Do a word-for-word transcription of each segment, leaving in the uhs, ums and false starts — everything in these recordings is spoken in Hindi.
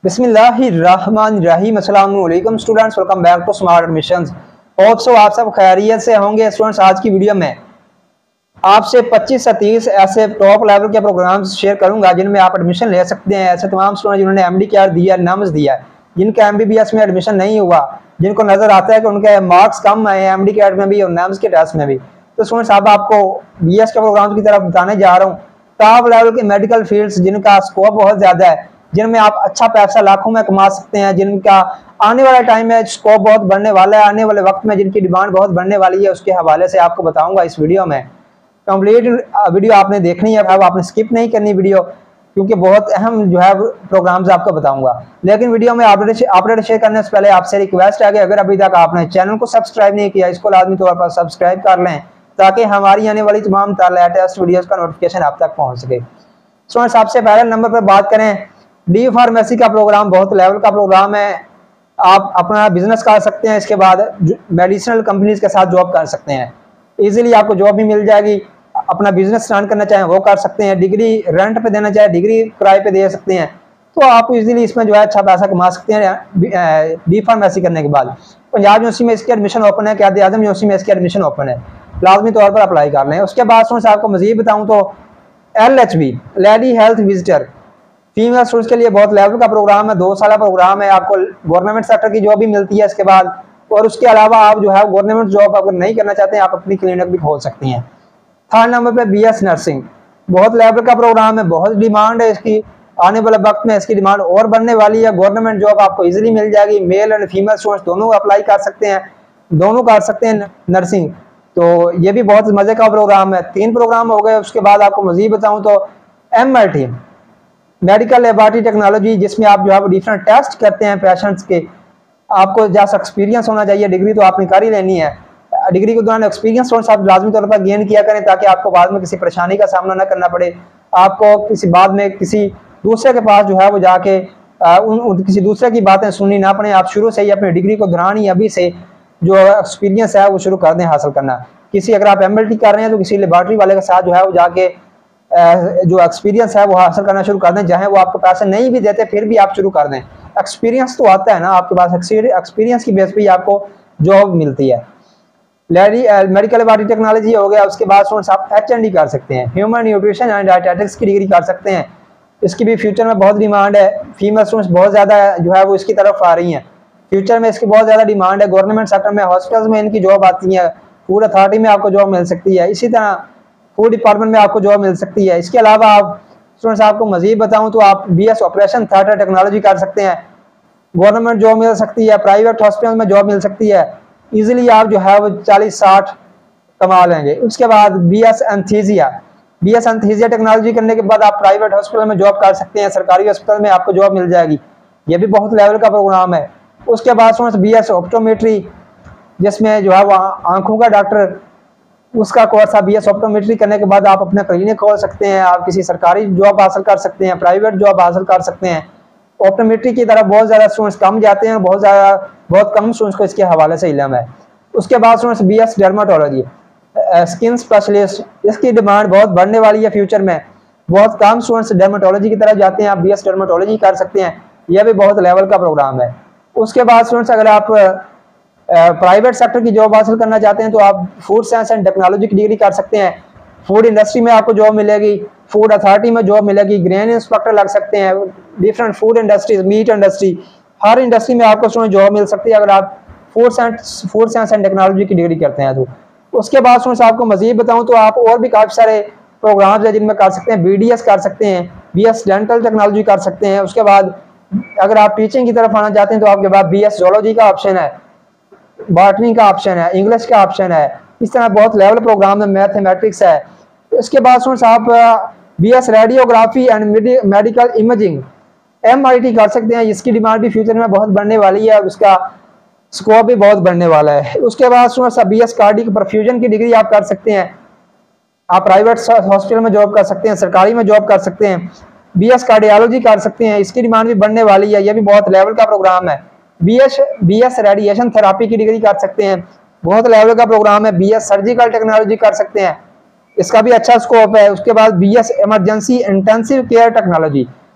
बिस्मिल्लाहिर्रहमानिर्रहीम। अस्सलाम वालेकुम students, welcome back to Smart Admissions. Hope so आप सब खैरियत से होंगे। स्टूडेंट्स, आज की वीडियो में आपसे पच्चीस से तीस ऐसे टॉप लेवल के प्रोग्राम्स शेयर करूंगा जिनमें आप एडमिशन ले सकते हैं। ऐसे तमाम स्टूडेंट जिन्होंने एमडी के आर दिया, नाम्स दिया, जिनका एमबीबीएस में एडमिशन नहीं हुआ, जिनको नजर आता है कि उनके मार्क्स कम आए एमडी के आर में भी और नाम्स के टेस्ट में भी। तो स्टूडेंट्स, अब आपको बीएस के प्रोग्राम की तरफ बताने जा रहा हूँ। टॉप लेवल के मेडिकल फील्ड्स जिनका स्कोप बहुत ज्यादा है, जिनमें आप अच्छा पैसा लाखों में कमा सकते हैं, जिनका आने वाला टाइम में स्कोप बहुत बढ़ने वाला है, आने वाले वक्त में जिनकी डिमांड बहुत बढ़ने वाली है, उसके हवाले से आपको बताऊंगा इस वीडियो में। कंप्लीट वीडियो आपने देखनी है, अब आपने स्किप नहीं करनी वीडियो, क्योंकि बहुत अहम जो है प्रोग्राम्स आपको बताऊंगा। लेकिन वीडियो में अपडेट अपडेट शेयर करने से पहले आपसे रिक्वेस्ट है कि अगर अभी तक आपने चैनल को सब्सक्राइब नहीं किया, इसको लाजमी तौर पर सब्सक्राइब कर लें ताकि हमारी आने वाली तमाम लेटेस्ट वीडियोस का नोटिफिकेशन आप तक पहुंच सके। सो सबसे पहले नंबर पर बात करें, डी फार्मेसी का प्रोग्राम बहुत लेवल का प्रोग्राम है। आप अपना बिजनेस कर सकते हैं, इसके बाद मेडिसिनल कंपनीज के साथ जॉब कर सकते हैं। इजीली आपको जॉब भी मिल जाएगी। अपना बिजनेस रन करना चाहें वो कर सकते हैं, डिग्री रेंट पे देना चाहे डिग्री किराए पे दे सकते हैं। तो आप इजीली इसमें जो है अच्छा पैसा कमा सकते हैं डी फार्मेसी करने के बाद। पंजाब यूनिवर्सिटी में इसकी एडमिशन ओपन है, कायद आजम यूनिवर्सिटी में इसकी एडमिशन ओपन है, लाजमी तौर पर अप्लाई कर लें। उसके बाद से आपको मजीद बताऊँ तो L H B lady health visitor female students के लिए बहुत लेवल का प्रोग्राम है, दो साल प्रोग्राम है। आपको गवर्नमेंट सेक्टर की जॉब भी मिलती है इसके बाद, और उसके अलावा आप जो है गवर्नमेंट जॉब अगर नहीं करना चाहते हैं, आप अपनी क्लिनिक भी खोल सकती हैं। थर्ड नंबर पे बीएस नर्सिंग, बहुत लेवल का प्रोग्राम है, बहुत डिमांड है इसकी। आने वाले वक्त में इसकी डिमांड और बढ़ने वाली है। गवर्नमेंट जॉब आपको इजीली मिल जाएगी। मेल एंड फीमेल स्टूडेंट्स दोनों अप्लाई कर सकते हैं, दोनों कर सकते हैं नर्सिंग। तो ये भी बहुत मजे का प्रोग्राम है। तीन प्रोग्राम हो गए। उसके बाद आपको मजीद बताऊं तो M I T medical laboratory technology, जिसमें आप जो है डिफरेंट टेस्ट करते हैं पेशेंट्स के। आपको जैसा एक्सपीरियंस होना चाहिए, डिग्री तो आपने कर ही लेनी है, डिग्री के दौरान एक्सपीरियंस आप लाजमी तौर पर गेन किया करें ताकि आपको बाद में किसी परेशानी का सामना न करना पड़े। आपको किसी बाद में किसी दूसरे के पास जो है वो जाके आ, उन, उन किसी दूसरे की बातें सुननी ना पड़े। आप शुरू से ही अपनी डिग्री को दौरान ही अभी से जो एक्सपीरियंस है वो शुरू कर दें हासिल करना। किसी अगर आप एम एल टी कर रहे हैं तो किसी लेबोरेटरी वाले के साथ जो है वो जाके जो एक्सपीरियंस है वो हासिल करना शुरू कर दें। चाहे वो आपको पैसे नहीं भी देते फिर भी आप शुरू कर दें। एक्सपीरियंस तो आता है ना आपके पास, एक्सपीरियंस की बेस पे आपको जॉब मिलती है। लेडी मेडिकल लेबोरेटरी टेक्नोलॉजी हो गया। उसके बाद स्टूडेंट्स आप एच एन डी कर सकते हैं, ह्यूमन न्यूट्रिशन एंड डायटेटिक्स की डिग्री कर सकते हैं। इसकी भी फ्यूचर में बहुत डिमांड है। फीमेल स्टूडेंट्स बहुत ज़्यादा जो है वो इसकी तरफ आ रही हैं। फ्यूचर में इसकी बहुत ज़्यादा डिमांड है। गवर्नमेंट सेक्टर में हॉस्पिटल्स में इनकी जॉब आती है, फूड अथॉरिटी में आपको जॉब मिल सकती है, इसी तरह फूड डिपार्टमेंट में आपको जॉब मिल सकती है। इसके अलावा आप स्टूडेंट्स आपको मजीद बताऊं तो आप B S operation theatre technology कर सकते हैं, गवर्नमेंट जॉब मिल सकती है, प्राइवेट हॉस्पिटल में जॉब मिल सकती है। इजीली आप जो है वो चालीस साठ कमा लेंगे। उसके बाद B S anaesthesia B S anaesthesia technology करने के बाद आप प्राइवेट हॉस्पिटल में जॉब कर सकते हैं, सरकारी हॉस्पिटल में आपको जॉब मिल जाएगी। ये भी बहुत लेवल का प्रोग्राम है। उसके बाद स्टूडेंट्स बी एस ऑप्टोमेट्री, जिसमें जो है वो आंखों का डॉक्टर, उसका कोर्स है। बी एस ऑप्टोमेट्री करने के बाद आप अपना क्लिनिक खोल सकते हैं, आप किसी सरकारी जॉब हासिल कर सकते हैं, प्राइवेट जॉब हासिल कर सकते हैं। ऑप्टोमेट्री की तरफ बहुत ज़्यादा स्टूडेंट्स कम जाते हैं, बहुत ज़्यादा बहुत कम स्टूडेंट्स को इसके हवाले से इल्म है। उसके बाद students B S dermatology skin specialist, इसकी डिमांड बहुत बढ़ने वाली है फ्यूचर में। बहुत कम स्टूडेंट्स डर्माटोलॉजी की तरफ जाते हैं, आप बी एस डर्माटोलॉजी कर सकते हैं। यह भी बहुत लेवल का प्रोग्राम है। उसके बाद स्टूडेंट्स अगर आप प्राइवेट सेक्टर की जॉब हासिल करना चाहते हैं तो आप फूड साइंस एंड टेक्नोलॉजी की डिग्री कर सकते हैं। फूड इंडस्ट्री में आपको जॉब मिलेगी, फूड अथॉरिटी में जॉब मिलेगी, ग्रेन इंस्पेक्टर लग सकते हैं, different food industries, meat industry, हर इंडस्ट्री में आपको स्टूडेंट जॉब मिल सकती है अगर आप food science food science and technology की डिग्री करते हैं तो। उसके बाद स्टूडेंट्स आपको मजीद बताऊं तो आप और भी काफ़ी सारे प्रोग्राम्स हैं जिनमें कर सकते हैं। बी डी एस कर सकते हैं, बी एस डेंटल टेक्नोलॉजी कर सकते हैं। उसके बाद अगर आप टीचिंग की तरफ आना चाहते हैं तो आपके पास बी एस जोलॉजी का ऑप्शन है, बॉटनी का ऑप्शन है, इंग्लिश का ऑप्शन है। इस तरह बहुत लेवल प्रोग्राम है, मैथमेटिक्स है। इसके बाद स्टूडेंट्स आप B S radiography and medical imaging M I T कर सकते हैं। इसकी डिमांड भी फ्यूचर में बहुत बढ़ने वाली है, उसका स्कोप भी बहुत बढ़ने वाला है। उसके बाद students B S cardiac perfusion की डिग्री आप कर सकते हैं, आप प्राइवेट हॉस्पिटल में जॉब कर सकते हैं, सरकारी में जॉब कर सकते हैं। बी एस कार्डियोलॉजी कर सकते हैं, इसकी डिमांड भी बढ़ने वाली है। यह भी बहुत लेवल का प्रोग्राम है। B S B S radiation therapy की डिग्री कर सकते हैं, बहुत लेवल का प्रोग्राम है। बी एस सर्जिकल टेक्नोलॉजी कर सकते हैं, इसका भी अच्छा स्कोप है। उसके बाद B S emergency intensive care technology,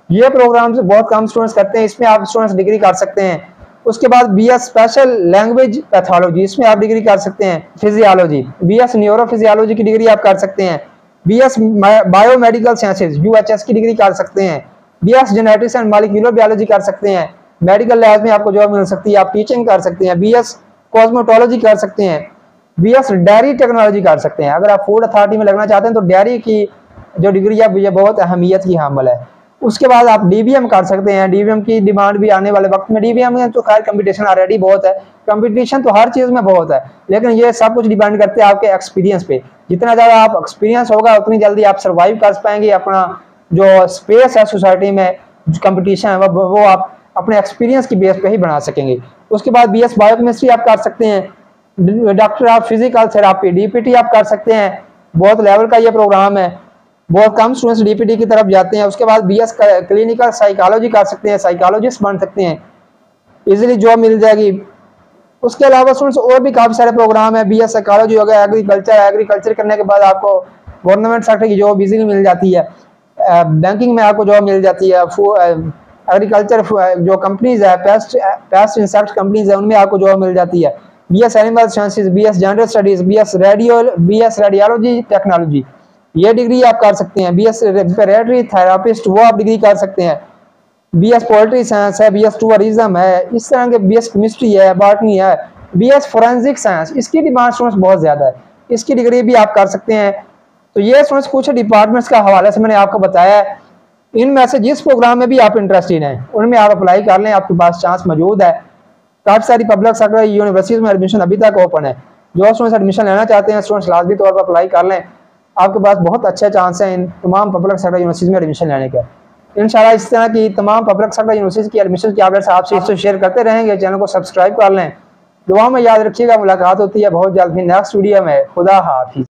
ये प्रोग्राम्स बहुत कम स्टूडेंट्स करते हैं, इसमें आप स्टूडेंट्स डिग्री कर सकते हैं। उसके बाद B S special language pathology, इसमें आप डिग्री कर सकते हैं। Physiology, B S neuro physiology की डिग्री आप कर सकते हैं। B S biomedical sciences U H S की डिग्री कर सकते हैं। B S genetics and molecular biology कर सकते हैं। मेडिकल लैब में आपको जॉब मिल सकती है, आप टीचिंग कर सकते हैं। बी एस कॉस्मेटोलॉजी कर सकते हैं। बी एस डेयरी टेक्नोलॉजी कर सकते हैं। अगर आप फूड अथॉरिटी में लगना चाहते हैं तो डेयरी की जो डिग्री है ये बहुत अहमियत की हामिल है। उसके बाद आप डी बी एम कर सकते हैं। डी बी एम की डिमांड भी आने वाले वक्त में, डी बी एम में तो खैर कंपटीशन ऑलरेडी बहुत है, कंपटीशन तो हर चीज़ में बहुत है, लेकिन ये सब कुछ डिपेंड करते हैं आपके एक्सपीरियंस पे। जितना ज़्यादा आप एक्सपीरियंस होगा उतनी जल्दी आप सर्वाइव कर पाएंगे। अपना जो स्पेस है सोसाइटी में, जो कंपटीशन है वो वो आप अपने एक्सपीरियंस की बेस पे ही बना सकेंगे। उसके बाद बी एस बायोकेमिस्ट्री आप कर सकते हैं। Doctor of physical therapy D P T आप कर सकते हैं। बहुत लेवल का ये प्रोग्राम है, बहुत कम स्टूडेंट्स डी पी टी की तरफ जाते हैं। उसके बाद बी एस क्लिनिकल साइकोलॉजी कर सकते हैं, साइकोलॉजिस्ट बन सकते हैं, इजीली जॉब मिल जाएगी। उसके अलावा स्टूडेंट्स और भी काफ़ी सारे प्रोग्राम है। बी एस साइकोलॉजी हो गया, एग्रीकल्चर, एग्रीकल्चर करने के बाद आपको गवर्नमेंट सेक्टर की जॉब इजीली मिल जाती है। बैंकिंग में आपको जॉब मिल जाती है। एग्रीकल्चर जो कंपनीज है, पेस्ट पेस्ट इंसेक्ट कंपनीज है, उनमें आपको जॉब मिल जाती है। B S animal sciences, B S gender studies, B S radio B S radiology technology, ये डिग्री आप कर सकते हैं। बी एस रेस्पिरेटरी थेरापिस्ट वो आप डिग्री कर सकते हैं। बी एस पोल्ट्री साइंस है, बी एस टूरिज्म है, इस तरह के बी एस केमिस्ट्री है, बॉटनी है, बी एस फोरेंसिक साइंस, इसकी डिमांड स्टूडेंट्स बहुत ज़्यादा है, इसकी डिग्री भी आप कर सकते हैं। तो ये स्टूडेंट्स कुछ डिपार्टमेंट्स का हवाले से मैंने आपको बताया है। इनमें से जिस प्रोग्राम में भी आप इंटरेस्टेड हैं उनमें आप अप्लाई कर लें, आपके पास चांस मौजूद है। काफ़ी सारी पब्लिक सेक्टर यूनिवर्सिटीज़ में एडमिशन अभी तक ओपन है। जो स्टूडेंट्स एडमिशन लेना चाहते हैं स्टूडेंट्स लाजमी तौर पर अप्लाई कर लें, आपके पास बहुत अच्छे चांस हैं इन तमाम पब्लिक सेक्टर यूनिवर्सिटीज़ में एडमिशन लेने के। इंशाल्लाह इस तरह की तमाम पब्लिक सेक्टर यूनिवर्सिटीज़ की एडमिशन की अपडेट्स आपसे आपसे शेयर करते रहेंगे। चैनल को सब्सक्राइब कर लें, दुआ में याद रखिएगा। मुलाकात होती है बहुत जल्द ही नेक्स्ट वीडियो में। खुदा हाफिज़।